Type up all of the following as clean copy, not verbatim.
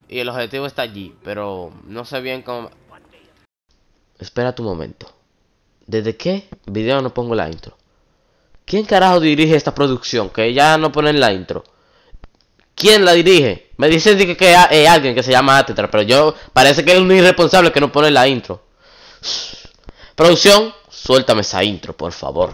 Y el objetivo está allí, pero no sé bien cómo... Espera tu momento. ¿Desde qué video no pongo la intro? ¿Quién carajo dirige esta producción? Que ya no ponen la intro. ¿Quién la dirige? Me dicen que es alguien que se llama Atetra, pero yo parece que es un irresponsable que no pone la intro. Producción, suéltame esa intro, por favor.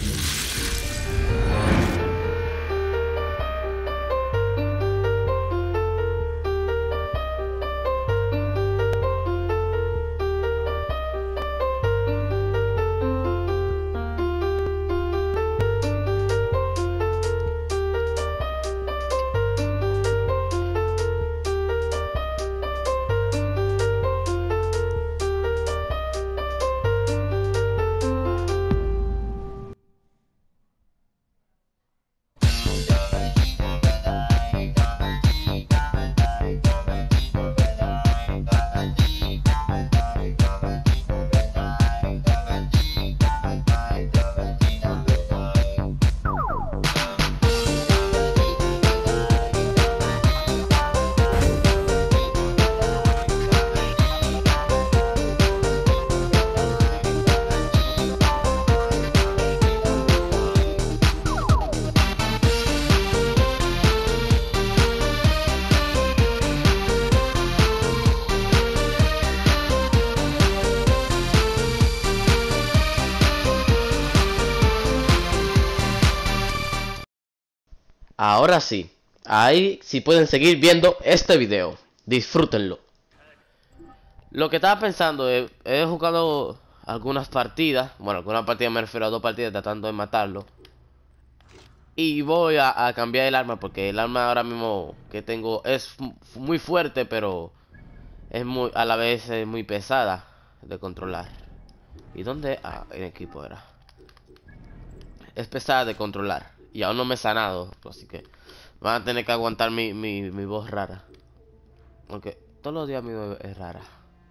Ahora sí, ahí sí pueden seguir viendo este video. Disfrútenlo. Lo que estaba pensando es, he jugado algunas partidas. Bueno, algunas partidas me refiero a 2 partidas tratando de matarlo. Y voy a cambiar el arma porque el arma ahora mismo que tengo es muy fuerte, pero es muy, a la vez es muy pesada de controlar. ¿Y dónde? Ah, en equipo era. Es pesada de controlar. Y aún no me he sanado, así que van a tener que aguantar mi voz rara. Porque todos los días mi voz es rara.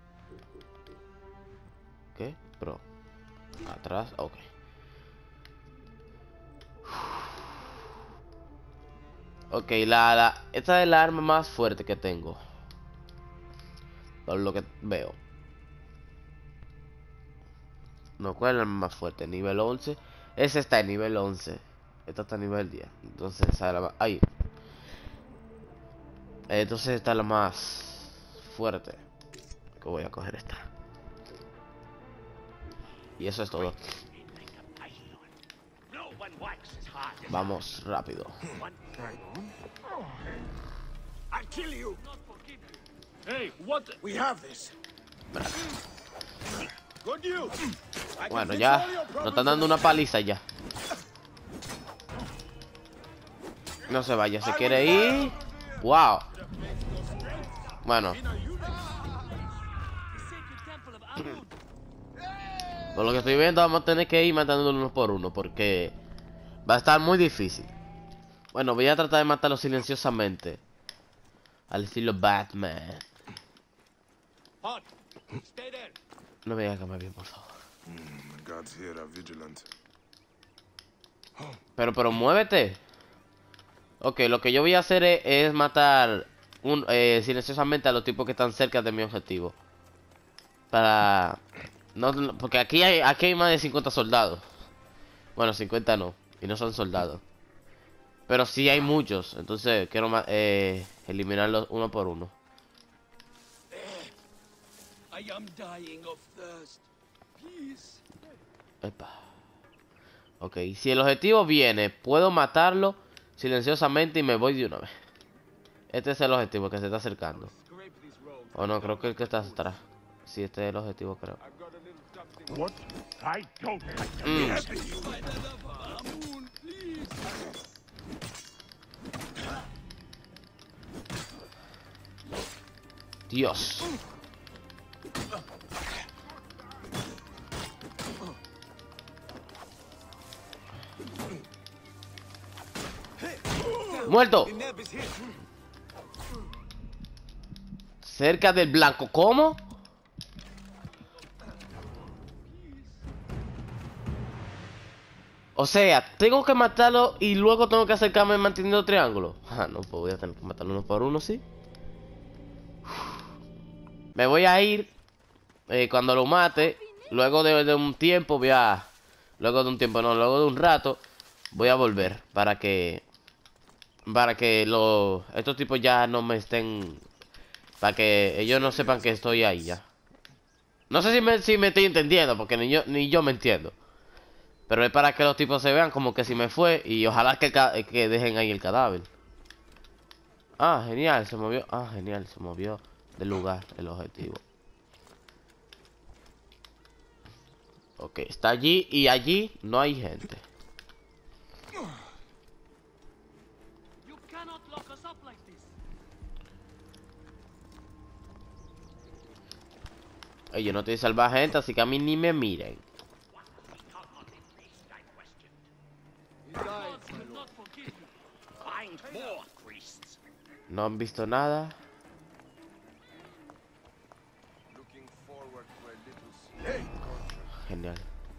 ¿Qué? Bro. Atrás, ok. Ok, esta es la arma más fuerte que tengo. Por lo que veo. No, ¿cuál es el arma más fuerte? Nivel 11. Ese está en nivel 11. Esta está en nivel 10. Entonces esa es la más... Ahí. Entonces esta es la más fuerte. Que voy a coger esta. Y eso es todo. Vamos rápido. Bueno, ya nos están dando una paliza ya. No se vaya, se quiere ir. Wow. Bueno. Por lo que estoy viendo, vamos a tener que ir matándolos uno por uno, porque va a estar muy difícil. Bueno, voy a tratar de matarlo silenciosamente, al estilo Batman. No me digas que me bien, por favor. Pero muévete. Ok, lo que yo voy a hacer es matar silenciosamente a los tipos que están cerca de mi objetivo. Para... porque aquí hay más de 50 soldados. Bueno, 50 no. Y no son soldados. Pero sí hay muchos. Entonces quiero eliminarlos uno por uno. Epa. Ok, si el objetivo viene, puedo matarlo silenciosamente y me voy de una vez. Este es el objetivo que se está acercando. O no, creo que el que está atrás. Sí, este es el objetivo, creo. Dios. ¡Muerto! Cerca del blanco. ¿Cómo? O sea, tengo que matarlo y luego tengo que acercarme manteniendo triángulo. Ah, no, pues voy a tener que matarlo uno por uno, ¿sí? Me voy a ir cuando lo mate. Luego de un tiempo voy a... Luego de un tiempo, no, luego de un rato voy a volver para que estos tipos ya no me estén... Para que ellos no sepan que estoy ahí ya. No sé si me estoy entendiendo, porque ni yo me entiendo. Pero es para que los tipos se vean como que si me fue. Y ojalá que dejen ahí el cadáver. Ah, genial, se movió. Ah, genial, se movió del lugar el objetivo. Ok, está allí y allí no hay gente. Oye, yo no estoy salvaje gente, así que a mí ni me miren. No han visto nada. Genial.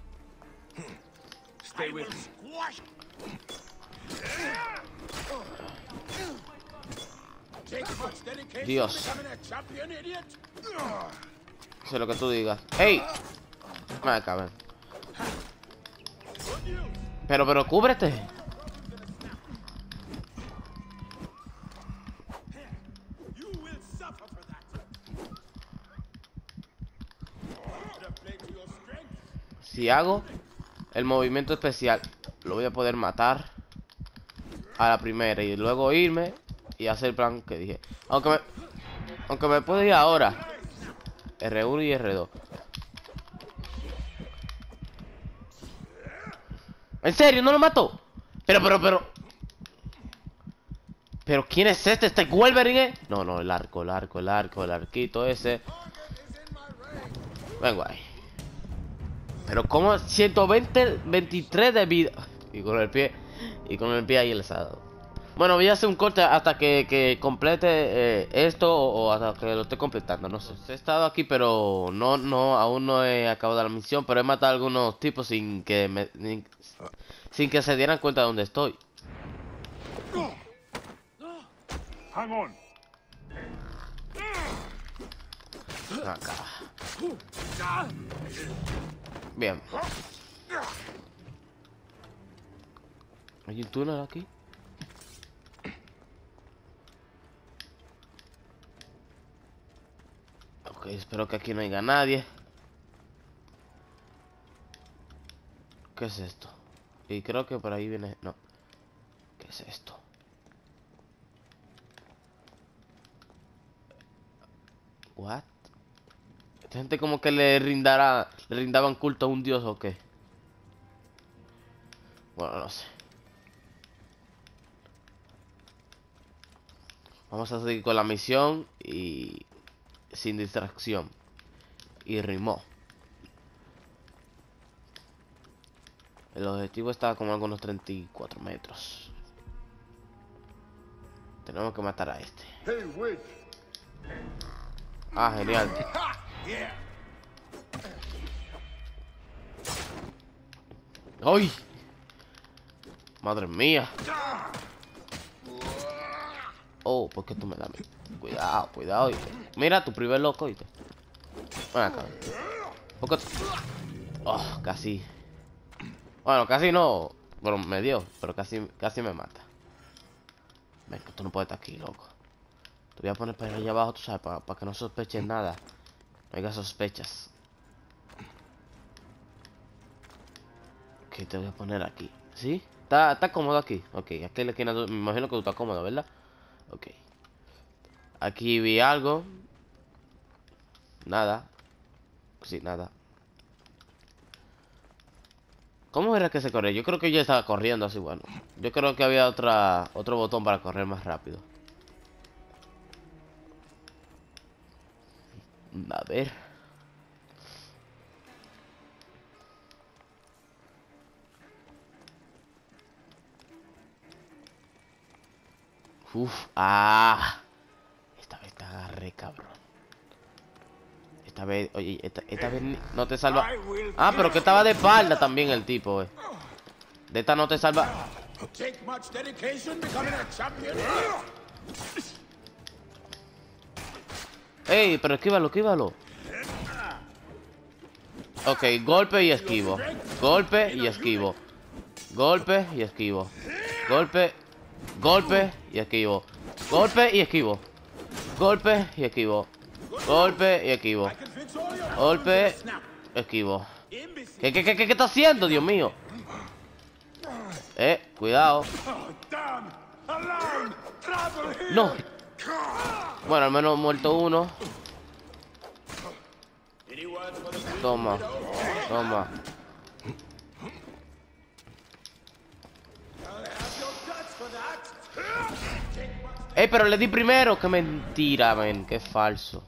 Dios. Eso es lo que tú digas. ¡Ey! Me cabrón. Pero cúbrete. Si hago el movimiento especial, lo voy a poder matar a la primera y luego irme y hacer el plan que dije. Aunque me puedo ir ahora. R1 y R2. ¿En serio? ¿No lo mató? Pero ¿quién es este? ¿Este Wolverine? No, el arquito ese. Vengo ahí. Pero como 123 de vida. Y con el pie ahí alzado. Bueno, voy a hacer un corte hasta que complete esto o hasta que lo esté completando, no sé. He estado aquí, pero aún no he acabado la misión, pero he matado a algunos tipos sin que se dieran cuenta de dónde estoy. Hang on. Acá. Bien. ¿Hay un túnel aquí? Ok, espero que aquí no haya nadie. ¿Qué es esto? Y creo que por ahí viene... No. ¿Qué es esto? What? Esta gente como que le rindaban culto a un dios o qué. Bueno, no sé. Vamos a seguir con la misión y sin distracción. Y rimó. El objetivo está como a algunos 34 metros. Tenemos que matar a este. Ah, genial. ¡Ay! Madre mía. Oh, ¿por qué tú me das a mí? Cuidado. Mira, tu primer loco, ¿viste? Ven acá. Oh, casi. Bueno, casi no. Bueno, me dio, pero casi me mata. Venga, tú no puedes estar aquí, loco. Te voy a poner para allá abajo, tú sabes, para que no sospeches nada. No haya sospechas. Ok, te voy a poner aquí. ¿Sí? ¿Está cómodo aquí? Ok, aquí en la esquina, me imagino que tú estás cómodo, ¿verdad? Ok. Aquí vi algo. Nada. Sí, nada. ¿Cómo era que se corría? Yo creo que yo estaba corriendo así, bueno. Yo creo que había otro botón para correr más rápido. A ver. Uf, esta vez te agarré, cabrón. Esta vez, oye, esta vez no te salva. Ah, pero que estaba de espalda también el tipo, De esta no te salva. Ey, pero esquívalo, esquívalo. Ok, golpe y esquivo. Golpe y esquivo. Golpe y esquivo. Golpe. Golpe y esquivo. Golpe y esquivo. Golpe y esquivo. Golpe y esquivo. Golpe, esquivo. ¿Qué está haciendo, Dios mío? Cuidado. No. Bueno, al menos muerto uno. Toma. Toma. Pero le di primero. Qué mentira, men. Qué falso.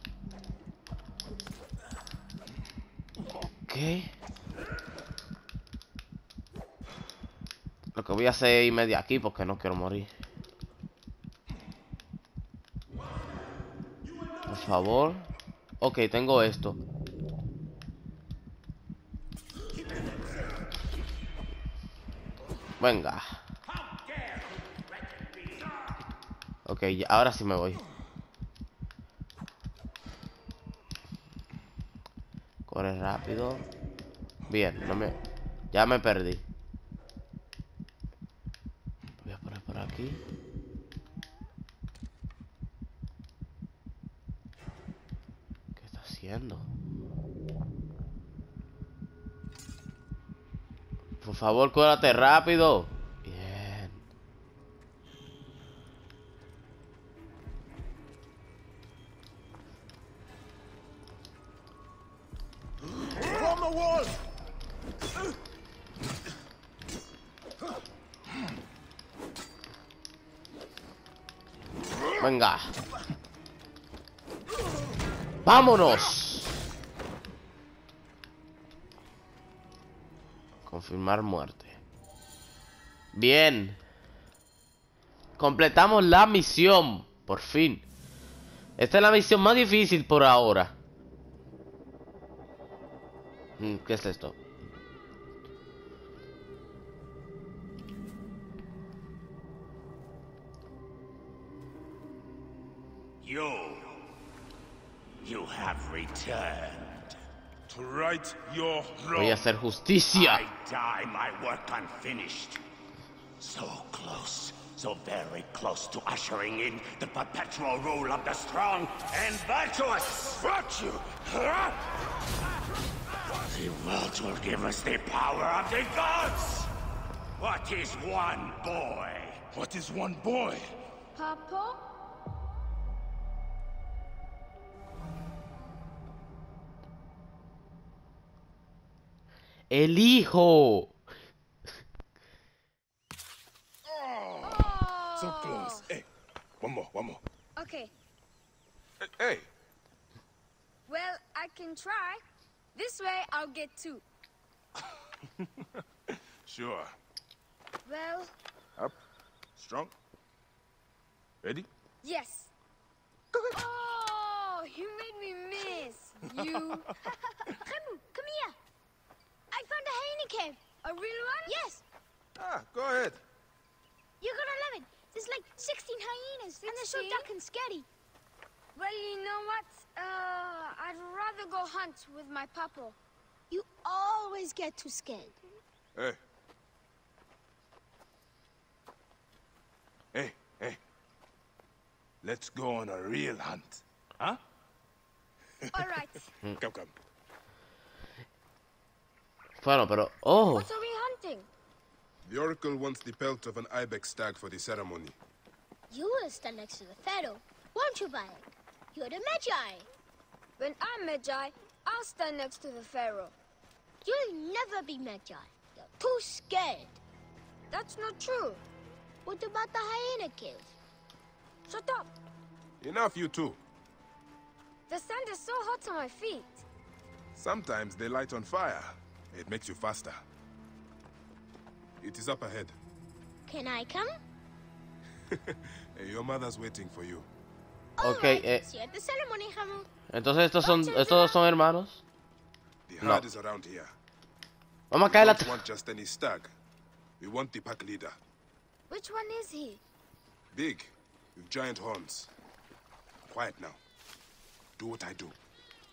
Ok. Lo que voy a hacer es irme de aquí porque no quiero morir. Por favor. Ok, tengo esto. Venga. Ok, ahora sí me voy. Corre rápido. Bien, no me... Ya me perdí. Voy a poner por aquí. ¿Qué está haciendo? Por favor, cúrate rápido. Bien. From the wall! Venga. ¡Vámonos! Confirmar muerte. Bien. Completamos la misión. Por fin. Esta es la misión más difícil por ahora. ¿Qué es esto? You have returned. To right your Voy a wrong. hacer justicia. I die my work unfinished. So close, so very close to ushering in the perpetual rule of the strong and virtuous. Virtue! The world will give us the power of the gods. What is one boy? What is one boy? Papa? El hijo. So close. Hey, one more, one more. Okay, Hey, well, I can try. This way, I'll get two. sure. Well, Up, strong. Ready? yes. Oh, you made me miss. You. Remu, come here. I found a hyena cave. A real one? Yes. Ah, go ahead. You're gonna love it. There's like 16 hyenas, and they're so dark and scary. Well, you know what? I'd rather go hunt with my papa. You always get too scared. Hey. Hey. Let's go on a real hunt. Huh? All right. Come. Bueno, pero... Oh. What are we hunting? The Oracle wants the pelt of an ibex stag for the ceremony. You will stand next to the pharaoh, won't you, Violet? You're the Magi. When I'm Magi, I'll stand next to the pharaoh. You'll never be Magi. You're too scared. That's not true. What about the hyena cave? Shut up. Enough, you two. The sand is so hot on my feet. Sometimes they light on fire. It makes you faster. It is up ahead. Can I come? Your mother's waiting for you. Ok, See you at the ceremony, Hamu. entonces estos dos son hermanos. The No. herd is around here. Vamos a We caer la... don't want just any stag. We want the pack leader. Which one is he? Big, with giant horns. Quiet now. Do what I do.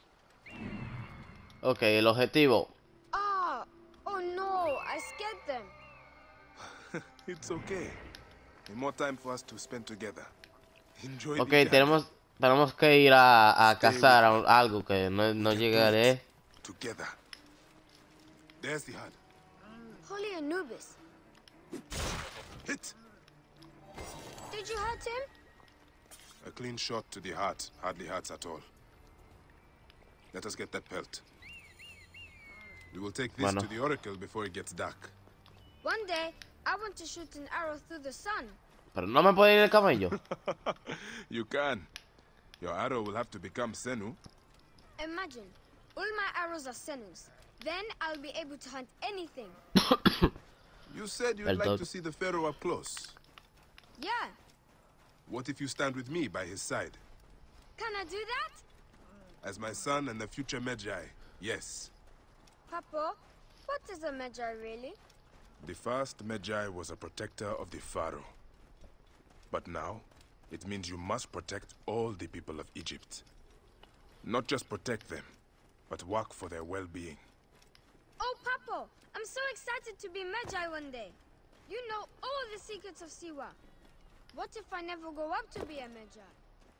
Ok, el objetivo. Ah, oh no, I scared them. It's okay. More time for us to spend together. Enjoy Ok, the journey. tenemos que ir a Stay cazar with me. algo que no We can do llegaré. it together. There's the hut. Holy Anubis, Hit! did you hurt him? A clean shot to the heart hardly hurts at all. Let us get that pelt. We will take this Bueno. to the oracle before it gets dark. One day, I want to shoot an arrow through the sun. Pero no me puede ir el camello. You can. Your arrow will have to become Senu. Imagine, all my arrows are Senus. Then I'll be able to hunt anything. You said you'd El like dog. to see the pharaoh up close. Yeah, What if you stand with me by his side? can I do that? As my son and the future Magi, yes. Papa, what is a Magi really? The first Magi was a protector of the pharaoh. But now, it means you must protect all the people of Egypt. Not just protect them, but work for their well-being. Oh, Papa, I'm so excited to be Magi one day. You know all the secrets of Siwa. What if I never go up to be a Magi?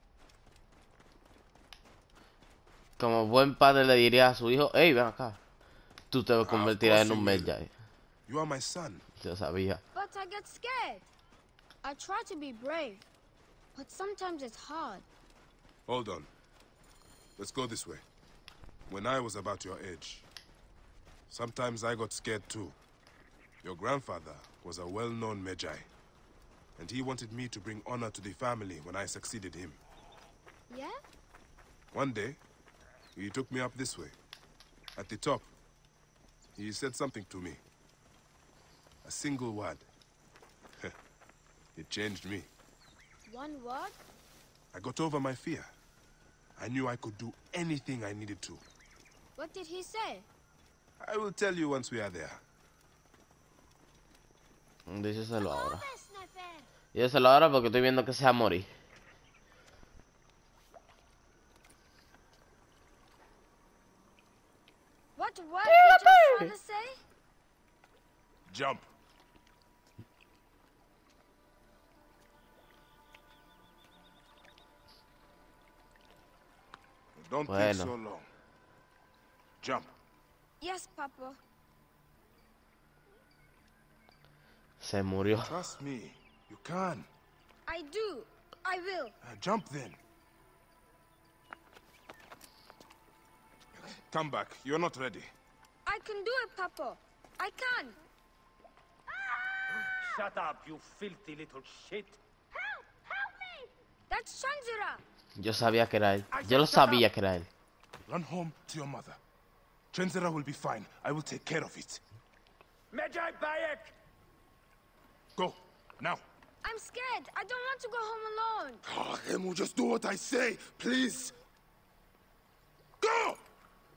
Como buen padre le diría a su hijo, hey, ven acá. Tú te convertirás en un course you will. Magi. You are my son. Yo sabía. But I get scared. I try to be brave, but sometimes it's hard. Hold on. Let's go this way. When I was about your age, sometimes I got scared too. Your grandfather was a well-known Magi, and he wanted me to bring honor to the family when I succeeded him. Yeah? One day, he took me up this way. At the top, he said something to me. A single word. It changed me. One word? I got over my fear. I knew I could do anything I needed to. What did he say? I will tell you once we are there. Díselo ahora. Díselo ahora porque estoy viendo que se va a morir. What word did your father say? Jump. Don't think Bueno. so long. Jump. Yes, Papa. Se murió. Trust me. You can. I do. I will. Jump then. Come back. You're not ready. I can do it, Papa. I can. Shut up, you filthy little shit. Help! Help me! That's Shanjira. Yo sabía que era él. Yo lo sabía que era él. Run home to your mother. Trenzera will be fine. I will take care of it. Magi Bayek! Go. Now. I'm scared. I don't want to go home alone. Emu, just do what I say, please. Go!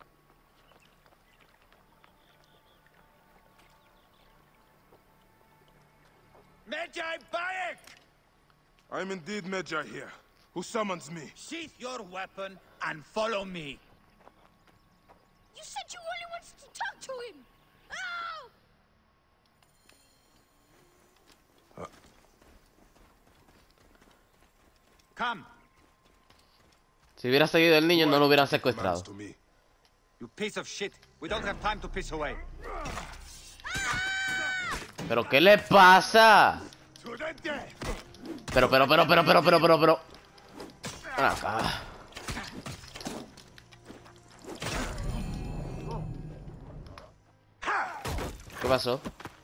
Magi Bayek! I'm indeed Magi here. Who summons me? Sheath your weapon and follow me. You said you only wanted to talk to him. Oh! Come, Si hubiera seguido el niño, no lo hubieran Commands secuestrado. to me. you piece of shit. We don't have time to piss away. ¿Pero qué le pasa? To the death! Pero. Ven acá. ¿Qué pasó?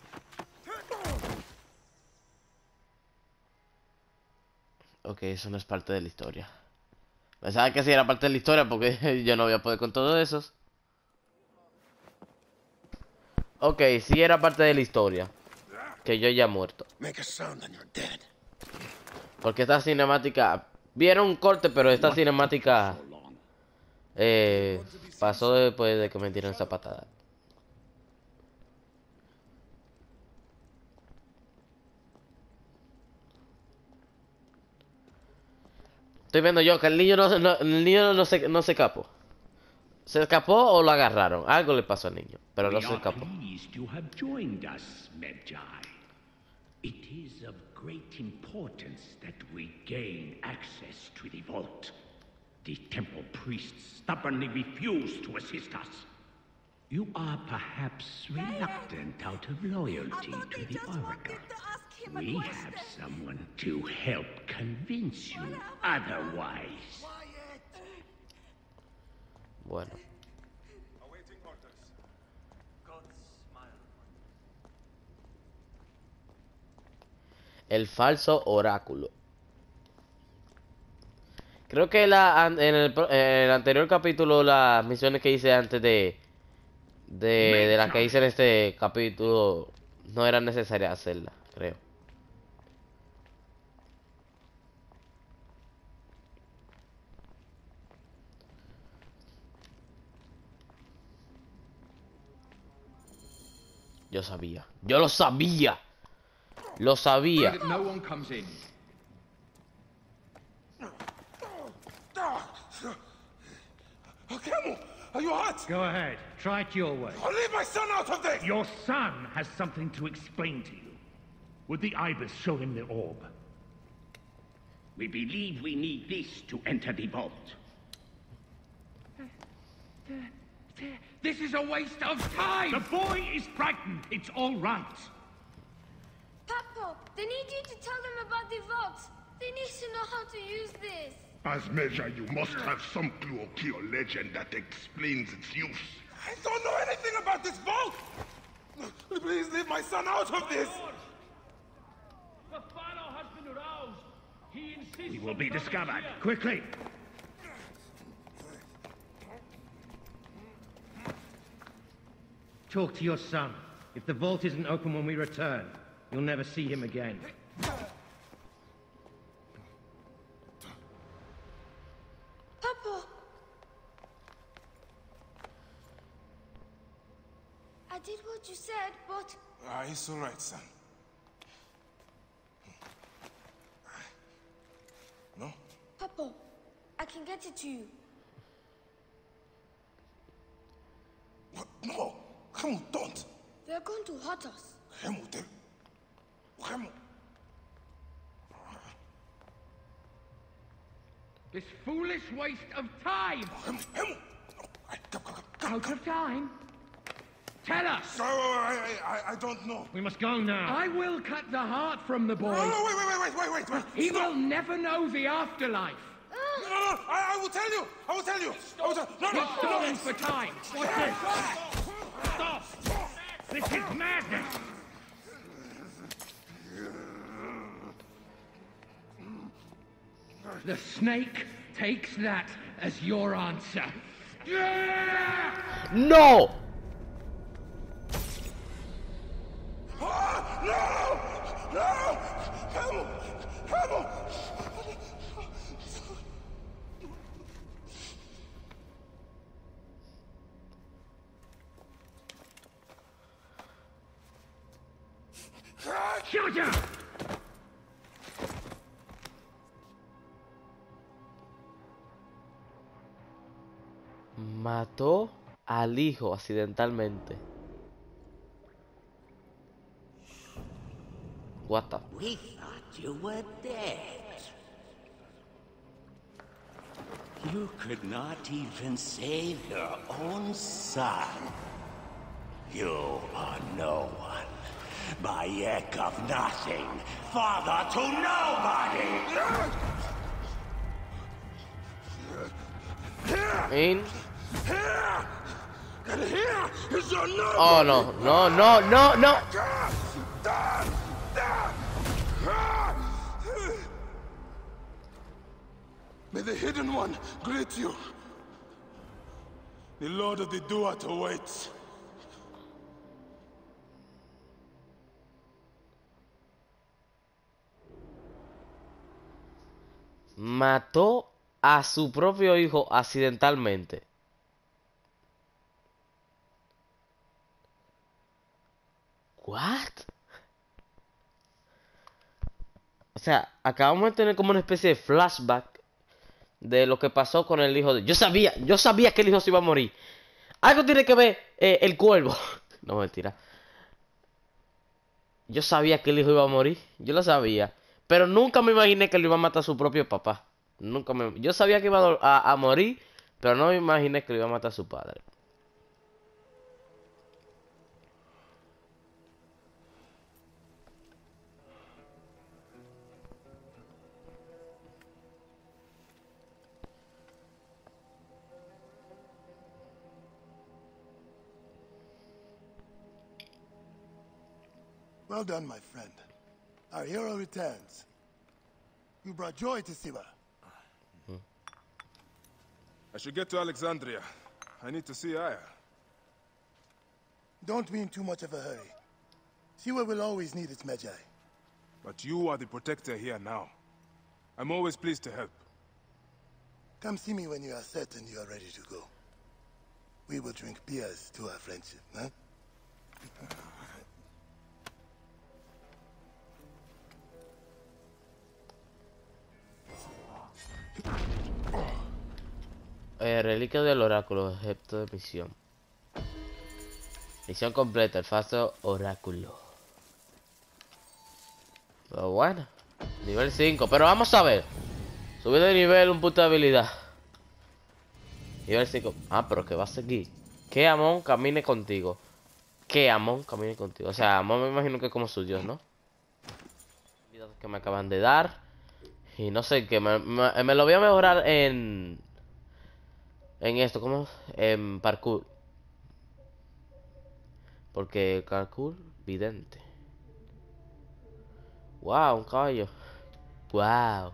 Ok, eso no es parte de la historia. Pensaba que sí era parte de la historia porque yo no había podido con todo eso. Ok, sí era parte de la historia. Que yo ya muerto. Make a sound and you're dead. Porque esta cinemática... Vieron un corte, pero esta cinemática... pasó después de que me dieron esa patada. Estoy viendo yo que el niño no se escapó. ¿Se escapó o lo agarraron? Algo le pasó al niño, pero no se escapó. Pleased you have joined us, Medjay. It is of great importance that we gain access to the vault. The temple priests stubbornly refuse to assist us. You are perhaps reluctant out of loyalty to the Oracle. We have someone to help convince you otherwise. Bueno. El falso oráculo. Creo que en el anterior capítulo, las misiones que hice antes de las que hice en este capítulo, no era necesaria hacerlas, creo. Yo sabía. Yo lo sabía. Lo sabía. No one comes in. Camel, are you hurt? Go ahead, try it your way. I'll leave my son out of this! Your son has something to explain to you. Would the Ibis show him the orb? We believe we need this to enter the vault. This is a waste of time! The boy is frightened. It's all right. Papo, they need you to tell them about the vault. They need to know how to use this. As measure, you must have some clue or key or legend that explains its use. I don't know anything about this vault! Please leave my son out of this! The Pharaoh has been aroused. He insists He will be discovered. Quickly! Talk to your son. If the vault isn't open when we return, you'll never see him again. Papo! I did what you said, but... It's all right, son. No? Papo, I can get it to you. What? No! Camel, don't! They're going to hurt us. Camel, Camel! This foolish waste of time! Camel! Come. Out of time? Tell us! No, I don't know. We must go now. I will cut the heart from the boy. No, wait. He will never know the afterlife. No, I will tell you! I will tell you! He's stalling for time. What's this? Stop! This is madness! The snake takes that as your answer. ¡No! No! Camel! Shut up! Mató al hijo accidentalmente. What the... We thought you were dead. You could not even save your own son. You are no one. Bayek of nothing. Father to nobody! In. And here is your number! Oh, no. May the Hidden One greet you. The Lord of the Duat awaits. Mató a su propio hijo accidentalmente. What? O sea, acabamos de tener como una especie de flashback de lo que pasó con el hijo de... Yo sabía que el hijo se iba a morir. Algo tiene que ver el cuervo. No, mentira. Yo sabía que el hijo iba a morir. Yo lo sabía. Pero nunca me imaginé que lo iba a matar su propio papá. Yo sabía que iba a morir, pero no me imaginé que lo iba a matar su padre. Well done, my friend. Our hero returns. You brought joy to Siwa. I should get to Alexandria. I need to see Aya. Don't be in too much of a hurry. Siwa will always need its Magi. But you are the protector here now. I'm always pleased to help. Come see me when you are certain you are ready to go. We will drink beers to our friendship, huh? Reliquia del oráculo, objeto de misión. Misión completa, el falso oráculo. Pero bueno, nivel 5. Pero vamos a ver. Subir de nivel, un punto de habilidad. Nivel 5. Ah, pero que va a seguir. Que Amon camine contigo. Que Amon camine contigo. O sea, Amon me imagino que es como su dios, ¿no? Que me acaban de dar. Y no sé, que me lo voy a mejorar en esto, ¿cómo? En parkour. Porque parkour, vidente. Wow, un caballo. Wow.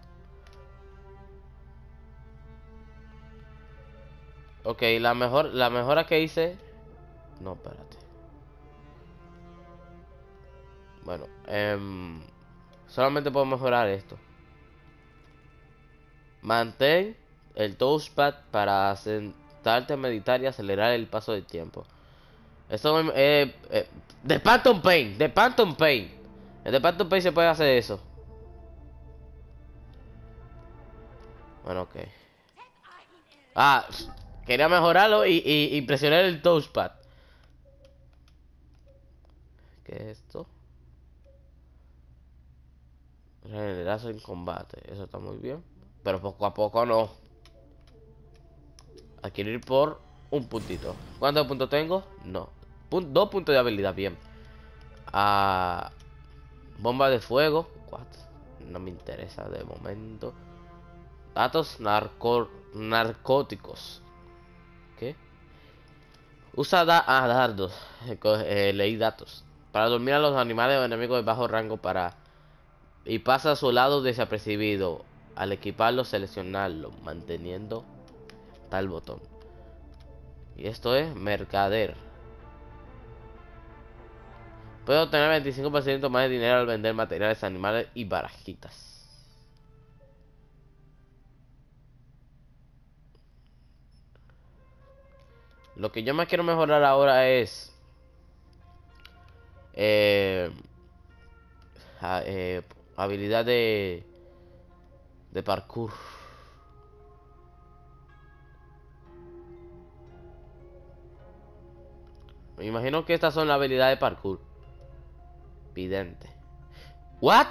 Ok, la mejora que hice. No, espérate. Bueno, solamente puedo mejorar esto. Mantén el touchpad para sentarte a meditar y acelerar el paso del tiempo. Esto de Phantom Pain. De Phantom Pain. En The Phantom Pain se puede hacer eso. Bueno, ok. Ah, quería mejorarlo y presionar el touchpad. ¿Qué es esto? Regenerarse en combate. Eso está muy bien. Pero poco a poco no. Adquirir por un puntito. ¿Cuántos puntos tengo? No. 2 puntos de habilidad, bien. Bomba de fuego. 4. No me interesa de momento. Datos narcóticos. ¿Qué? Usa dardos. Leí datos. Para dormir a los animales o enemigos de bajo rango y pasa a su lado desapercibido. Al equiparlo, seleccionarlo, manteniendo tal botón. Y esto es mercader. Puede obtener 25% más de dinero al vender materiales animales y barajitas. Lo que yo más quiero mejorar ahora es habilidad de parkour. Me imagino que estas son las habilidades de parkour. Vidente. ¿What?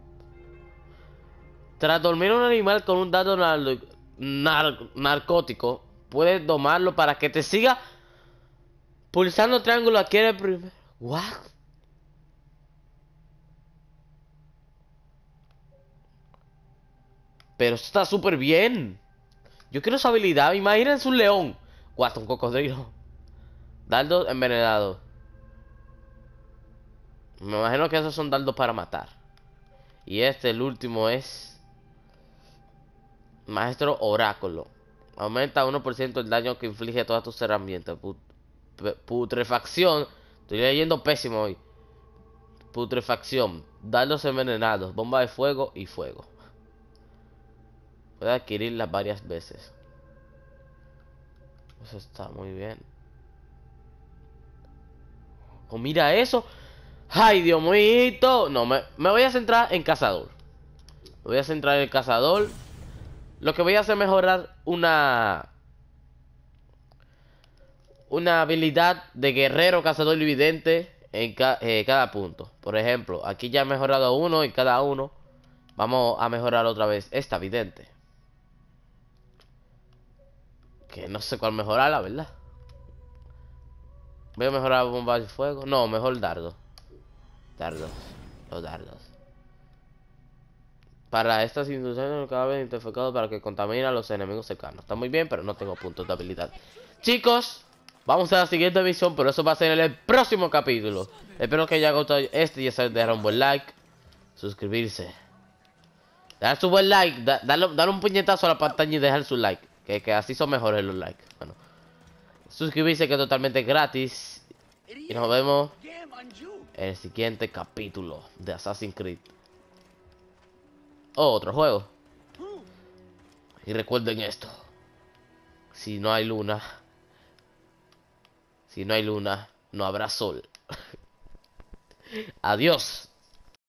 Tras dormir un animal con un dado narcótico, puedes domarlo para que te siga pulsando triángulo. Adquiere primero. ¿What? Pero esto está súper bien. Yo quiero esa habilidad. Imagínense un león. What, un cocodrilo. Dardos envenenados. Me imagino que esos son dardos para matar. Y el último es Maestro Oráculo. Aumenta 1% el daño que inflige a todas tus herramientas. Putrefacción. Estoy leyendo pésimo hoy. Putrefacción. Dardos envenenados. Bomba de fuego y fuego. Puede adquirirlas varias veces. Eso está muy bien. Oh, mira eso. Ay, Dios mío. No, me voy a centrar en cazador. Me voy a centrar en el cazador. Lo que voy a hacer es mejorar una habilidad de guerrero, cazador y vidente en cada punto. Por ejemplo, aquí ya he mejorado uno en cada uno. Vamos a mejorar otra vez esta vidente. Que no sé cuál mejorar, la verdad. Voy a mejorar bomba de fuego. No, mejor dardo. Dardos. Los dardos. Para estas instituciones cada vez identificado para que contamine a los enemigos cercanos. Está muy bien, pero no tengo puntos de habilidad. Chicos, vamos a la siguiente misión, pero eso va a ser en el próximo capítulo. Espero que haya gustado este y ya saben, dejar un buen like, suscribirse. Dejar su buen like, darle un puñetazo a la pantalla y dejar su like. Que así son mejores los likes. Bueno, suscribirse que es totalmente gratis. Y nos vemos en el siguiente capítulo de Assassin's Creed. Otro juego. Y recuerden esto. Si no hay luna, no habrá sol. Adiós.